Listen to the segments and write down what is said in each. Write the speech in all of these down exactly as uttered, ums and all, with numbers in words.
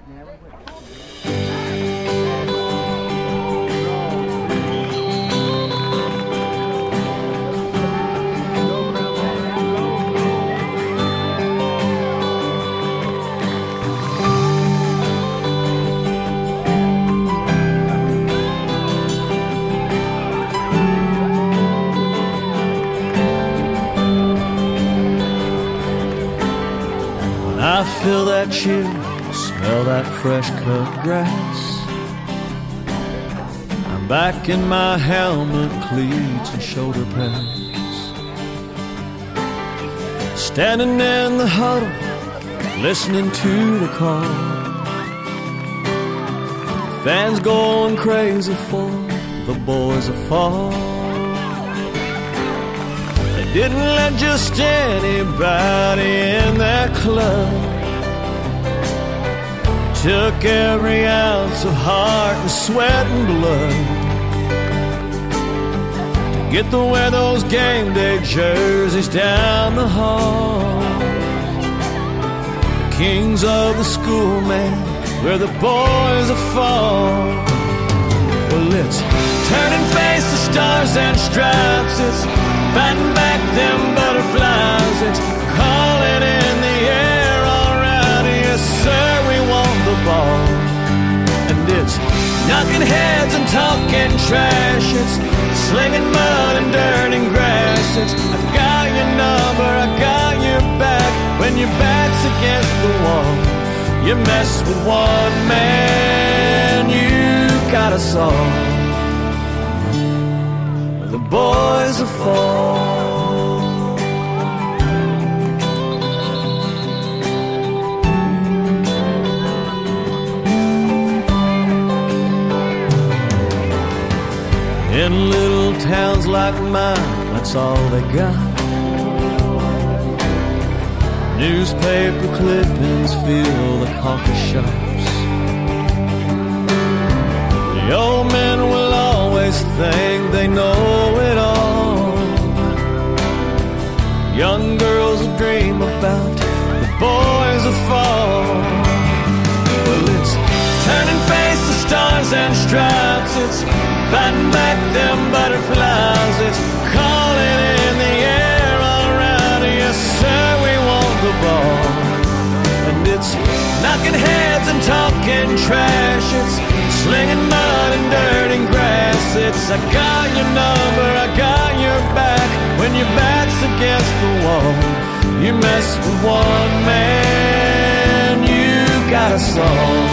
I feel that chill, smell that fresh cut grass. I'm back in my helmet, cleats and shoulder pads. Standing in the huddle, listening to the call. Fans going crazy for the boys of fall. They didn't let just anybody in that club. Took every ounce of heart and sweat and blood to get to wear those game day jerseys down the hall. Kings of the school, man, where the boys are fall. Well, it's turn and face the stars and stripes. It's fighting back them butterflies. It's calling in the air, all right, yes sir, we want the ball. And it's knocking heads and talking trash. It's slinging mud and dirt and grass. It's I got your number, I got your back. When your back's against the wall, you mess with one man, you got us all. The boys are fall. In little towns like mine, that's all they got. Newspaper clippings fill the coffee shops. The old men will always think they know it all. Young girls will dream about the boys of fall. Well, it's turn and face the stars and stripes. It's fighting back them butterflies. It's calling in the air, all right, yes sir, we want the ball. And it's knocking heads and talking trash. It's slinging mud and dirt and grass. It's I got your number, I got your back. When your back's against the wall, you mess with one man, you got us all.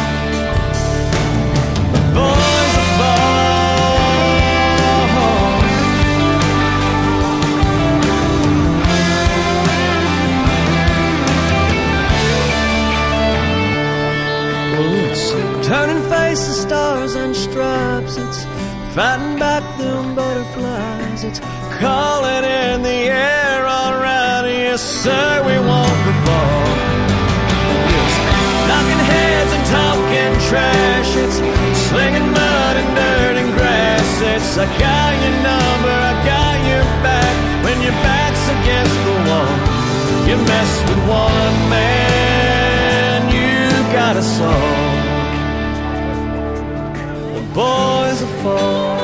The boys are fall. Turn and face the stars and stripes. It's fighting back them butterflies. It's calling in the air, all right, yes sir, we want the ball. It's knocking heads and talking trash. It's slinging mud and dirt and grass. It's I got your number, I got your back. When your back's against the wall, you mess with one man, you got us all. Boys are fall.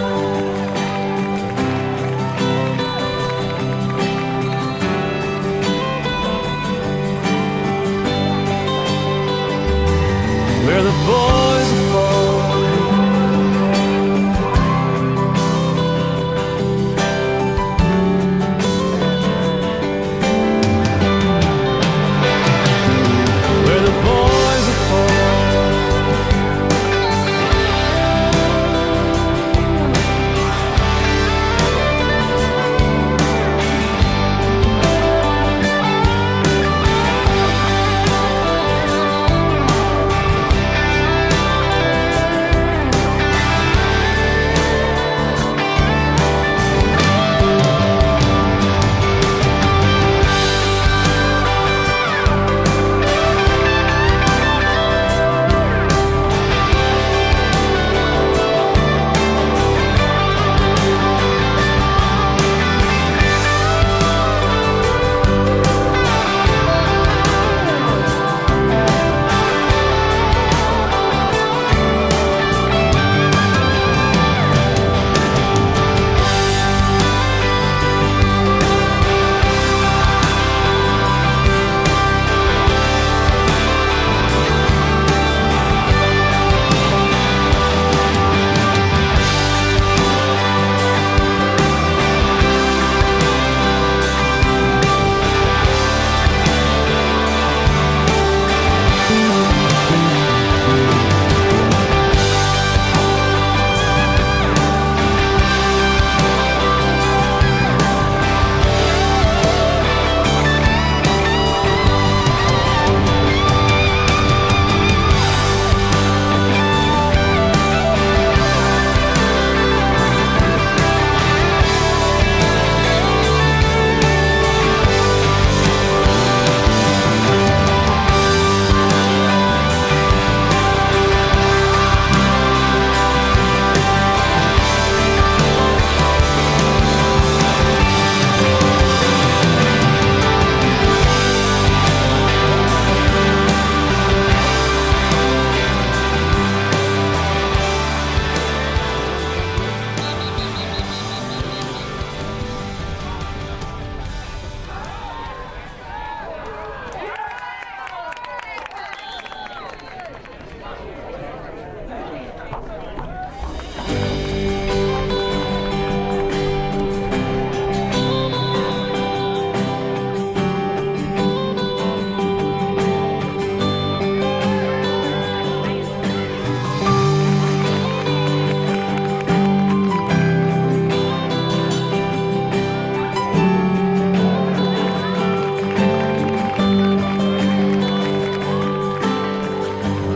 We're the boys of fall. We're the boys of fall.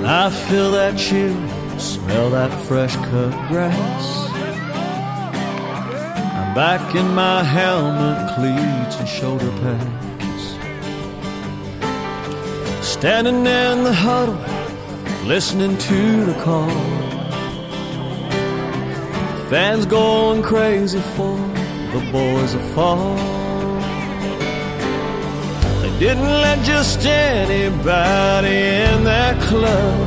I feel that chill, smell that fresh cut grass. I'm back in my helmet, cleats and shoulder pads, standing in the huddle, listening to the call. Fans going crazy for the boys of fall. They didn't let just anybody in their club.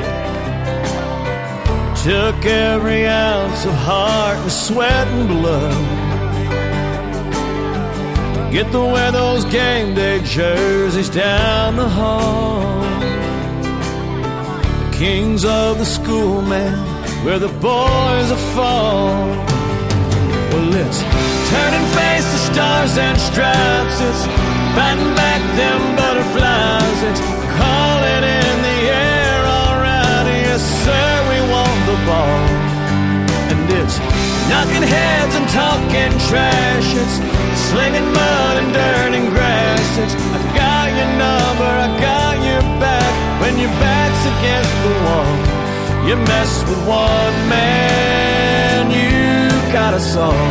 Took every ounce of heart and sweat and blood to get to wear those game day jerseys down the hall. The kings of the school, man, where the boys are fall. Well, it's turning face to stars and stripes. It's batting back them butterflies. It's calling in the air, all right, yes sir, we want the ball. And it's knocking heads and talking trash. It's slinging mud and dirt and grass. It's I got your number, I got your back. When your back's against the wall, you mess with one man, you got us all.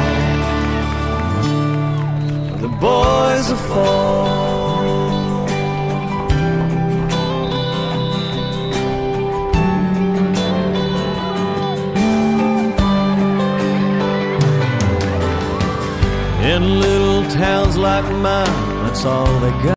The boys will fall. In little towns like mine, that's all they got.